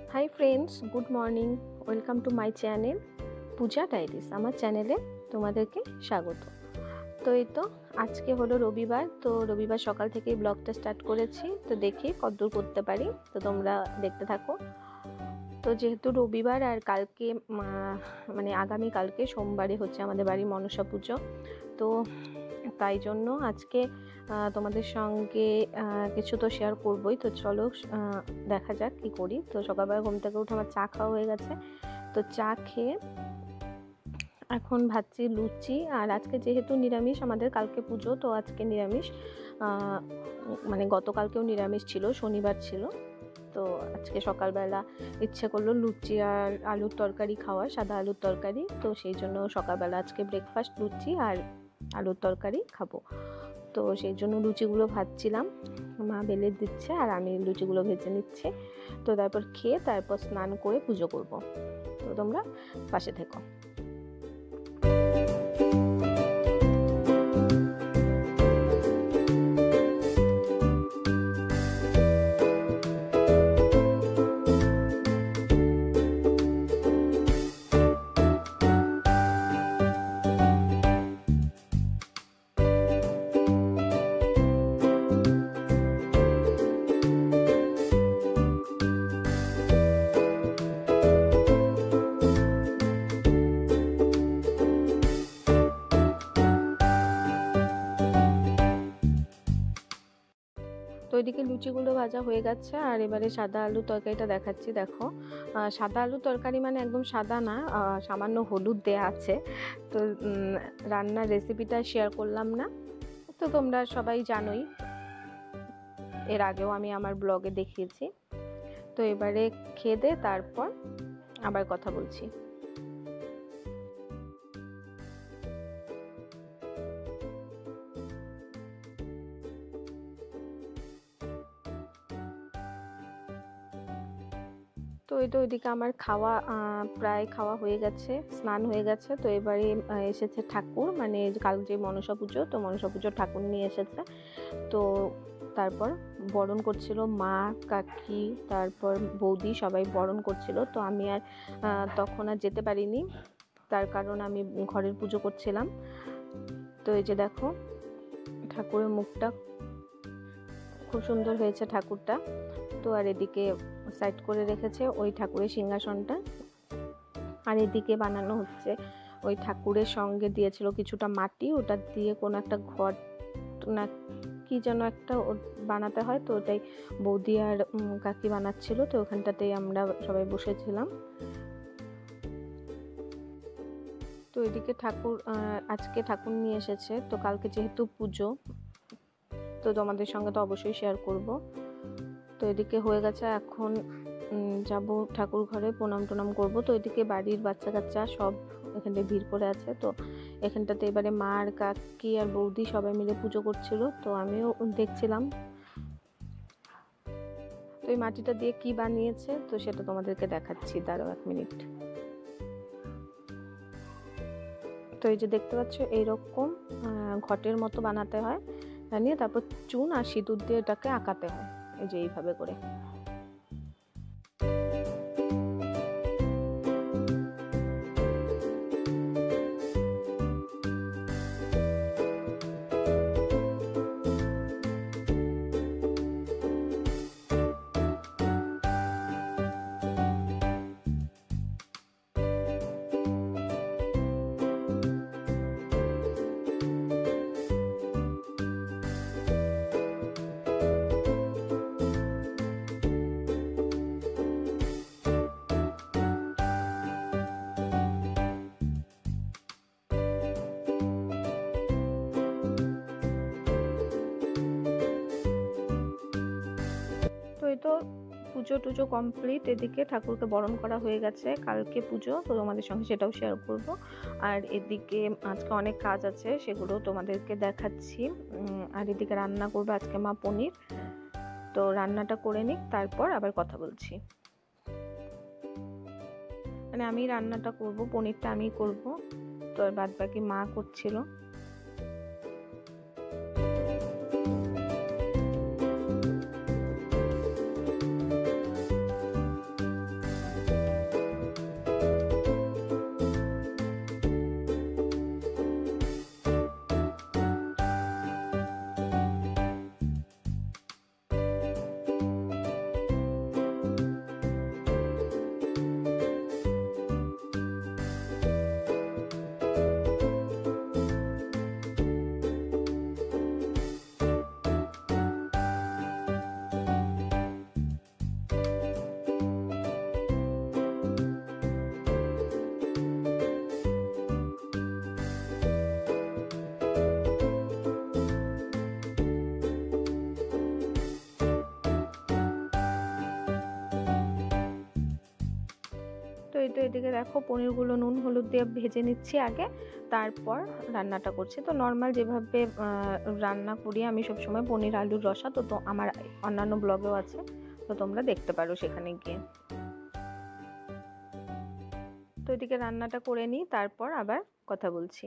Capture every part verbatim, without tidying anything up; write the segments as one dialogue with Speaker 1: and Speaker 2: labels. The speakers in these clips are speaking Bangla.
Speaker 1: High friends, good morning. Welcome to my channel Puja diaries. আমার চ্যানেলে তোমাদেরকে স্বাগত। তো এই তো আজকে হলো রবিবার, তো রবিবার সকাল থেকেই ব্লগটা স্টার্ট করেছি। তো দেখি কতদূর করতে পারি, তো তোমরা দেখতে থাকো। তো যেহেতু রবিবার আর কালকে মানে আগামী কালকে সোমবারে হচ্ছে আমাদের বাড়ি মনসা পুজো, তো তাই জন্য আজকে তোমাদের সঙ্গে কিছু তো শেয়ার করবই। তো চলো দেখা যাক কি করি। তো সকালবেলা ঘুম থেকে উঠে আমার চা খাওয়া হয়ে গেছে। তো চা খেয়ে এখন ভাবছি লুচি, আর আজকে যেহেতু নিরামিষ, আমাদের কালকে পুজো, তো আজকে নিরামিষ। মানে গতকালকেও নিরামিষ ছিল, শনিবার ছিল। তো আজকে সকালবেলা ইচ্ছে করলো লুচি আর আলুর তরকারি খাওয়া, সাদা আলুর তরকারি। তো সেই জন্য সকালবেলা আজকে ব্রেকফাস্ট লুচি আর আলুর তরকারি খাবো। তো সেই জন্য লুচিগুলো ভাজছিলাম, মা বেলে দিচ্ছে আর আমি লুচিগুলো ভেজে নিচ্ছি। তো তারপর খেয়ে তারপর স্নান করে পুজো করব। তো তোমরা পাশে থেকো। তো এদিকে লুচিগুলো ভাজা হয়ে গেছে, আর এবারে সাদা আলুর তরকারিটা দেখাচ্ছি। দেখো, সাদা আলুর তরকারি মানে একদম সাদা না, সামান্য হলুদ দেয়া আছে। তো রান্নার রেসিপিটা শেয়ার করলাম না, তো তোমরা সবাই জানোই, এর আগেও আমি আমার ব্লগে দেখিয়েছি। তো এবারে খেয়ে দে তারপর আবার কথা বলছি। তো এই তো ওইদিকে আমার খাওয়া প্রায় খাওয়া হয়ে গেছে, স্নান হয়ে গেছে। তো এবারে এসেছে ঠাকুর, মানে কাল যে মনসা পুজো, তো মনসা পুজোর ঠাকুর নিয়ে এসেছে। তো তারপর বরণ করছিল মা, কাকি, তারপর বৌদি, সবাই বরণ করছিল। তো আমি আর তখন আর যেতে পারিনি, তার কারণ আমি ঘরের পুজো করছিলাম। তো এই যে দেখো, ঠাকুরের মুখটা খুব সুন্দর হয়েছে ঠাকুরটা। তো আর এদিকে সাইড করে রেখেছে ওই ঠাকুরের সিংহাসনটা, আর এদিকে বানানো হচ্ছে ওই ঠাকুরের সঙ্গে দিয়েছিল কিছুটা মাটি, ওটা দিয়ে কোনো একটা ঘর না কি যেন একটা বানাতে হয়, তো ওটাই বৌদি আর কাকি বানাচ্ছিল। তো ওখানটাতেই আমরা সবাই বসেছিলাম। তো এদিকে ঠাকুর আজকে ঠাকুর নিয়ে এসেছে, তো কালকে যেহেতু পুজো, তো তোমাদের সঙ্গে তো অবশ্যই শেয়ার করব। তো এদিকে হয়ে গেছে, এখন যাব ঠাকুর ঘরে, প্রণাম টনাম করব। তো এদিকে বাড়ির বাচ্চা কাচ্চা সব এখানে ভিড় করে আছে। তো এখানটাতে এবারে মা আর কাকি আর বৌদি সবাই মিলে পুজো করছিল, তো আমিও দেখছিলাম। তো এই মাটিটা দিয়ে কি বানিয়েছে, তো সেটা তোমাদেরকে দেখাচ্ছি, দাঁড়াও এক মিনিট। তো এই যে দেখতে পাচ্ছ, এইরকম ঘটের মতো বানাতে হয়, বানিয়ে তারপর চুন আর সিঁদুর দিয়ে এটাকে আঁকাতে হয়, এই যে এইভাবে করে। তো এই তো পুজো টুজো কমপ্লিট, এদিকে ঠাকুরকে বরণ করা হয়ে গেছে, কালকে পুজো, তো তোমাদের সঙ্গে সেটাও শেয়ার করব। আর এদিকে আজকে অনেক কাজ আছে, সেগুলো তোমাদেরকে দেখাচ্ছি। আর এদিকে রান্না করবো আজকে মা পনির, তো রান্নাটা করে নিক, তারপর আবার কথা বলছি। মানে আমি রান্নাটা করব, পনিরটা আমি করব, তো আর বাদ বাকি মা করছিল। এই তো এদিকে দেখো পনিরগুলো নুন হলুদ দিয়ে ভেজে নিচ্ছি আগে, তারপর রান্নাটা করছি। তো নর্মাল যেভাবে রান্না করি আমি সবসময় পনির আলুর রসা, তো তো আমার অন্যান্য ব্লগেও আছে, তো তোমরা দেখতে পারো সেখানে গিয়ে। তো এদিকে রান্নাটা করে নিই, তারপর আবার কথা বলছি।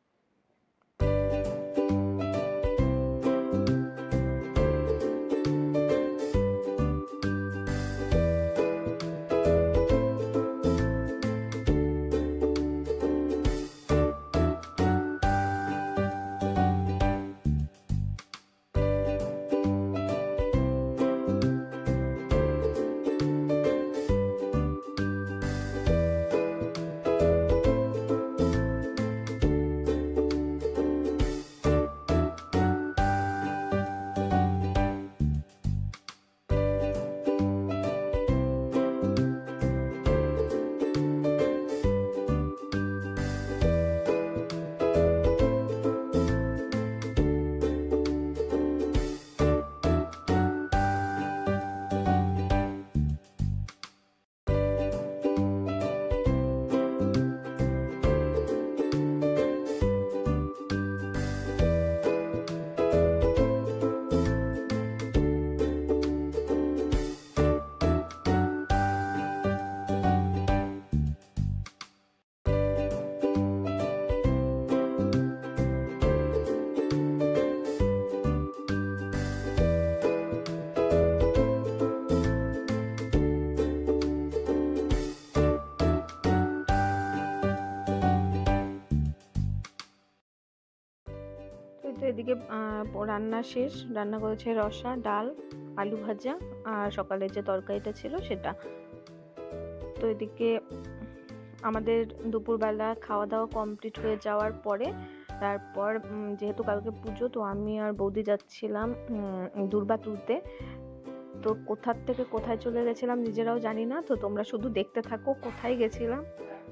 Speaker 1: তো এদিকে রান্না শেষ, রান্না করেছে রসা, ডাল, আলু ভাজা আর সকালের যে তরকারিটা ছিল সেটা। তো এদিকে আমাদের দুপুরবেলা খাওয়া দাওয়া কমপ্লিট হয়ে যাওয়ার পরে তারপর যেহেতু কালকে পুজো, তো আমি আর বৌদি যাচ্ছিলাম দুর্বা তুলতে। তো কোথার থেকে কোথায় চলে গেছিলাম নিজেরাও জানি না, তো তোমরা শুধু দেখতে থাকো কোথায় গেছিলাম।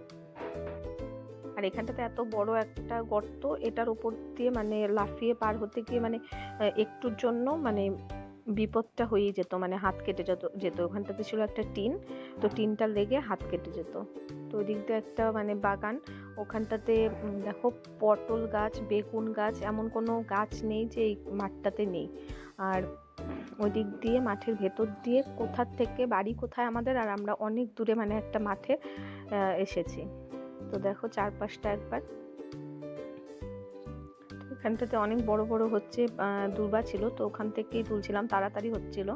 Speaker 1: আর এখানটাতে এত বড় একটা গর্ত, এটার উপর দিয়ে মানে লাফিয়ে পার হতে গিয়ে মানে একটুর জন্য মানে বিপদটা হয়েই যেত, মানে হাত কেটে যেত যেত ওখানটাতে ছিল একটা টিন, তো টিনটা লেগে হাত কেটে যেত। তো ওই দিক দিয়ে একটা মানে বাগান, ওখানটাতে দেখো পটল গাছ, বেগুন গাছ, এমন কোনো গাছ নেই যে এই মাঠটাতে নেই। আর ওই দিক দিয়ে মাঠের ভেতর দিয়ে কোথার থেকে বাড়ি কোথায় আমাদের, আর আমরা অনেক দূরে মানে একটা মাঠে এসেছি। তো দেখো চারপাশটা একবার, এখানটাতে অনেক বড় বড় হচ্ছে দুর্বা ছিল, তো ওখান থেকেই তুলছিলাম, তাড়াতাড়ি হচ্ছিল।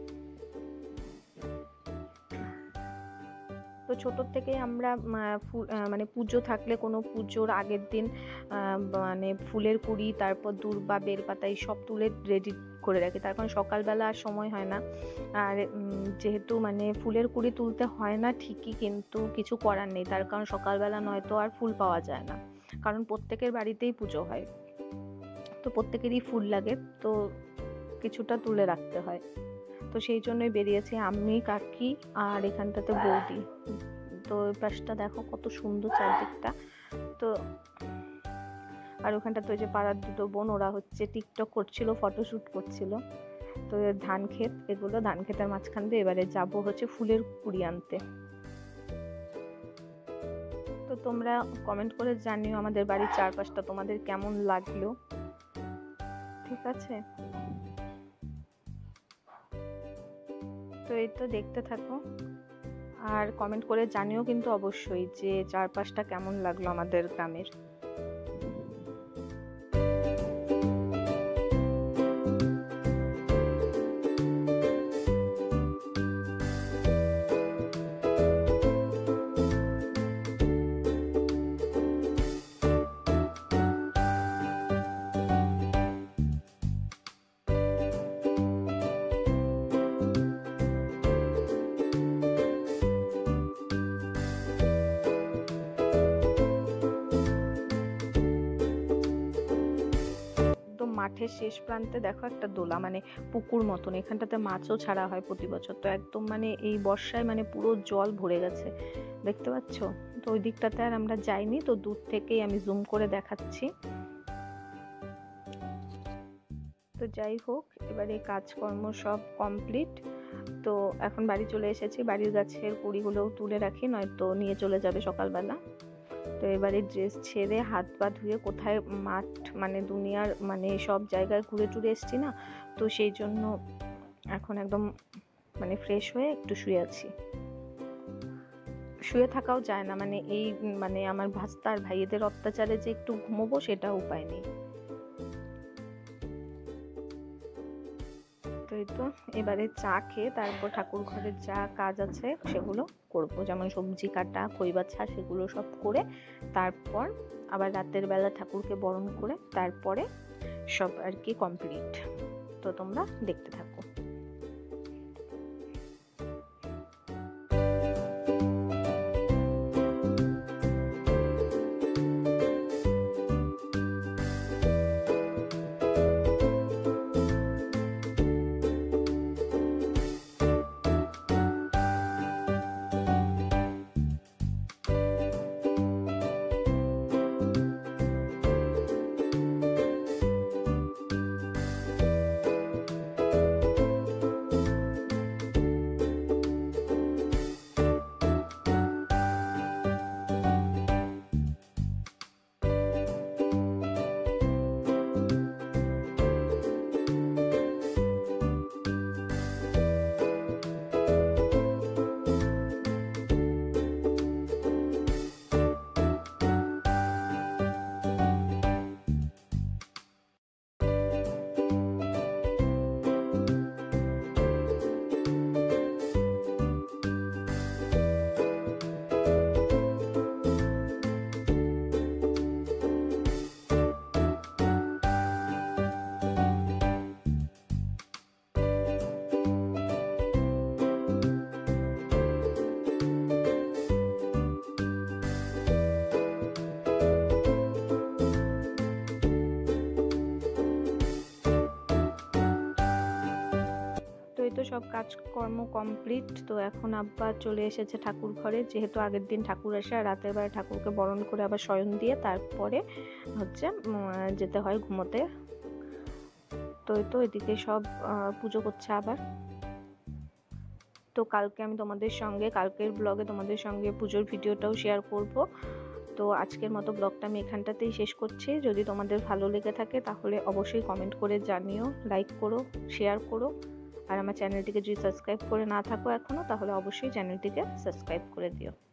Speaker 1: তো ছোটোর থেকেই আমরা মানে পুজো থাকলে কোনো পুজোর আগের দিন মানে ফুলের কুড়ি, তারপর দূর্বা, বেলপাতা এই সব তুলে রেডি করে রাখি, তার কারণ সকালবেলা আর সময় হয় না। আর যেহেতু মানে ফুলের কুড়ি তুলতে হয় না ঠিকই, কিন্তু কিছু করার নেই, তার কারণ সকালবেলা নয়তো আর ফুল পাওয়া যায় না, কারণ প্রত্যেকের বাড়িতেই পুজো হয়, তো প্রত্যেকেরই ফুল লাগে, তো কিছুটা তুলে রাখতে হয়। তো সেই জন্যই বেরিয়েছি আমি, কাকি আর এখানটাতে বৌদি। তো ওই পাশটা দেখো কত সুন্দর চারদিকটা। তো আর ওখানটাতে ওই যে পাড়ার দুটো বোন, ওরা হচ্ছে টিকটক করছিল, ফটোশ্যুট করছিল। তো ধান ক্ষেত, এগুলো ধান ক্ষেতের মাঝখান দিয়ে এবারে যাবো হচ্ছে ফুলের কুড়ি আনতে। তো তোমরা কমেন্ট করে জানিও আমাদের বাড়ির চারপাশটা তোমাদের কেমন লাগলো, ঠিক আছে? তো এই তো দেখতে থাকো আর কমেন্ট করে জানিও কিন্তু অবশ্যই যে চারপাশটা কেমন লাগলো আমাদের গ্রামের। মাঠের শেষ প্রান্তে দেখো একটা দোলা, মানে পুকুর মতন, এখানটাতে মাছও ছাড়া হয় প্রতি বছর। তো একদম মানে এই বর্ষায় মানে পুরো জল ভরে গেছে, দেখতে পাচ্ছ? তো ওই দিকটাতে আর আমরা যাইনি, তো দূর থেকেই আমি জুম করে দেখাচ্ছি। তো যাই হোক, এবারে কাজকর্ম সব কমপ্লিট, তো এখন বাড়ি চলে এসেছি, বাড়ির গাছের কুড়িগুলোও তুলে রাখি, নয়তো নিয়ে চলে যাবে সকালবেলা। তো এবারে ড্রেস ছেড়ে হাত পা ধুয়ে কোথায় মাঠ মানে দুনিয়ার মানে সব জায়গায় ঘুরে টুরে এসছি না, তো সেই জন্য এখন একদম মানে ফ্রেশ হয়ে একটু শুয়ে আছি। শুয়ে থাকাও যায় না, মানে এই মানে আমার ভাস্তার ভাইয়েদের অত্যাচারে যে একটু ঘুমোবো সেটা উপায় নেই। তো এই তো এবারে চা খেয়ে তারপর ঠাকুর ঘরের যা কাজ আছে সেগুলো করব, যেমন সবজি কাটা, খই বাছা, সেগুলো সব করে তারপর আবার রাতের বেলা ঠাকুরকে বরণ করে তারপরে সব আর কি কমপ্লিট। তো তোমরা দেখতে থাকো। তো সব কাজকর্ম কমপ্লিট। তো এখন আব্বা চলে এসেছে ঠাকুর ঘরে, যেহেতু আগের দিন ঠাকুর আসে আর রাতের বেলা ঠাকুরকে বরণ করে আবার শয়ন দিয়ে তারপরে হচ্ছে যেতে হয় ঘুমোতে। তো এই তো এদিকে সব পুজো করছে আবার। তো কালকে আমি তোমাদের সঙ্গে কালকের ব্লগে তোমাদের সঙ্গে পুজোর ভিডিওটাও শেয়ার করব। তো আজকের মতো ব্লগটা আমি এখানটাতেই শেষ করছি। যদি তোমাদের ভালো লেগে থাকে তাহলে অবশ্যই কমেন্ট করে জানিও, লাইক করো, শেয়ার করো। আর আমার চ্যানেলটিকে যদি সাবস্ক্রাইব করে না থাকো এখনও, তাহলে অবশ্যই চ্যানেলটিকে সাবস্ক্রাইব করে দিও।